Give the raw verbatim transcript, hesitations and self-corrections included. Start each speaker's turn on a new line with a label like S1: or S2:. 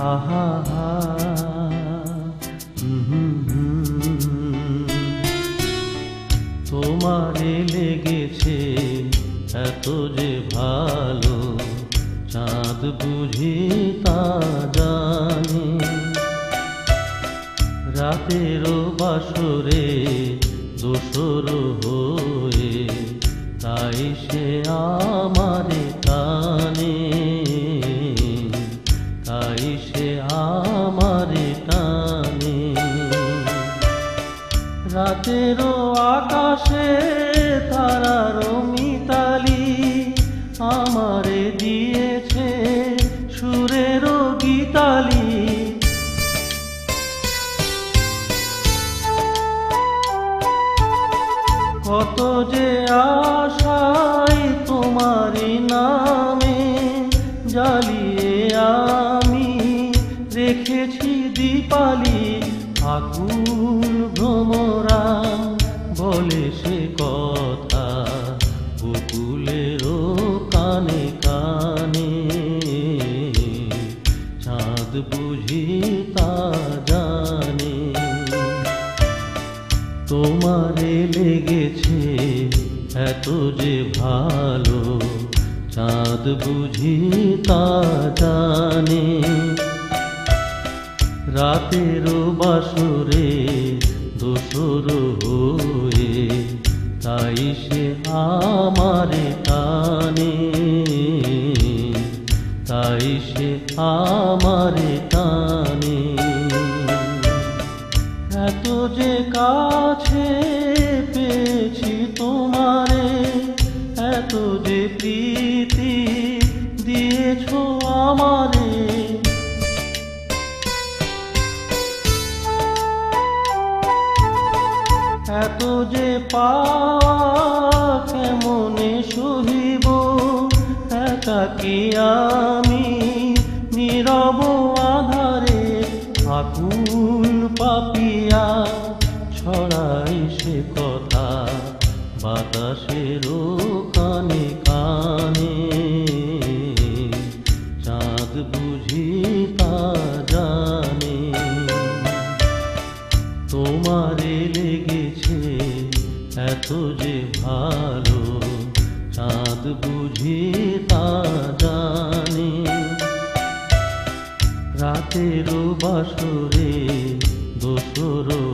S1: আহা হা তোমারে লেগেছে এত যে ভালো, চাঁদ বুঝি তা জানে। রাতেরও বাসরে দোসর হয়ে তাই সে আমারে টানে, তাই সে আমারে টানে। রাতেরও আকাশে তারারও মিতালি আমারে দিয়েছে সুরেরও গীতালি। কত যে আশায় তোমারি নামে জ্বালিয়ে আমি রেখেছি দীপালি। আকুল ভ্রমরা বলে সে কথা বকুলেরও কানে কানে, চাঁদ বুঝি তা জানে। তোমারে লেগেছে এত যে ভালো, চাঁদ বুঝি তা জানে। রাতেরও বাসরে দোসর হয়ে তাই সে আমারে টানে, তাই সে আমারে টানে। এত যে কাছে পেয়েছি তোমারে, এত যে প্রীতি দিয়েছো আমারে। এত যে পাওয়া কেমনে সহিব, একাকী আমি নীরব আধারে। আকুল পাপিয়া ছড়াই সে কথা বাতাসেরও কানে কানে, চাঁদ বুঝি তা জানে। তোমারে লেগেছে এত যে ভালো, চাঁদ বুঝি তা জানে। রাতেরও বাসরে দোসর